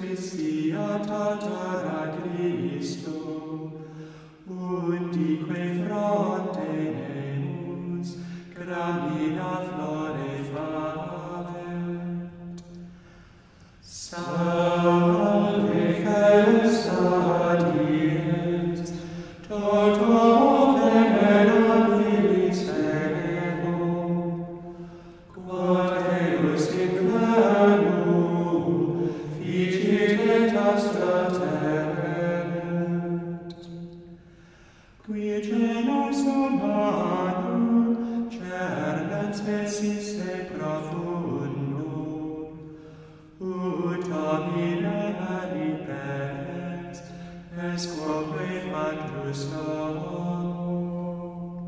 Christi attatara Christo, undique fronte nemus, gramina flore favent. Salve festa dies, toto venerabilis evo, quod eius infernum ficit et astra terrent, qui genus humanum cernent species se profundum, ut homine aliperens, esquoque factus homo.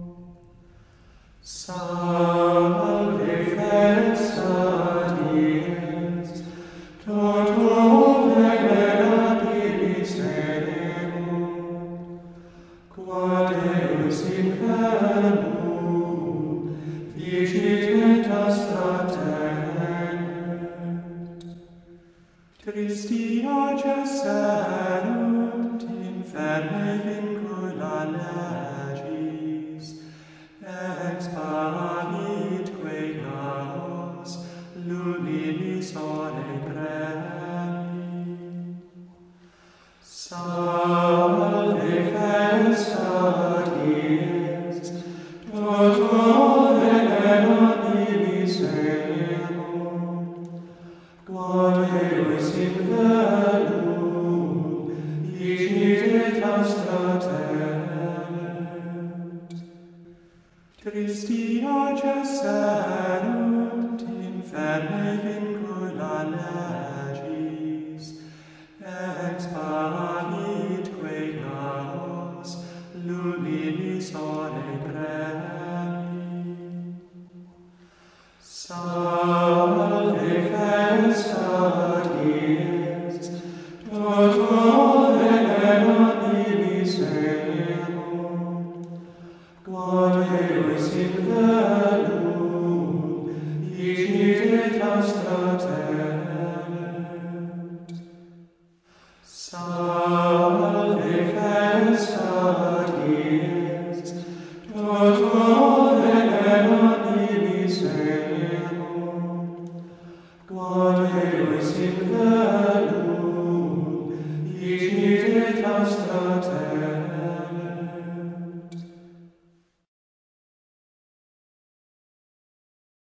Salve festa dies, toto venerabilis evo, quod eius infernum ficit et astra terrent. Christi acesserunt inferne vincula legis, expavitque caos luminis ore premi. Salve festa dies, toto venerabilis evo, quod eius infernum ficit et astra terrent. Christi acesserunt inferne vincula legis, expavitque caos luminis ore premi. Salve festa dies, toto venerabilis evo, quod eius infernum ficit et astra terrent. Salve festa dies, toto venerabilis evo, quod eius infernum ficit et astra terrent.